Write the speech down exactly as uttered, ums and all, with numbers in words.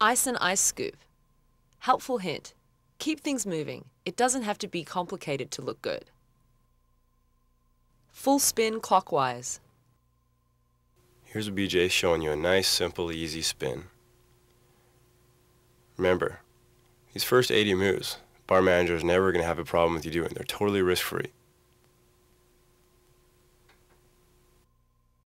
Ice and ice scoop. Helpful hint. Keep things moving. It doesn't have to be complicated to look good. Full spin clockwise. Here's B J showing you a nice, simple, easy spin. Remember, these first eighty moves, bar manager is never going to have a problem with you doing. They're totally risk-free.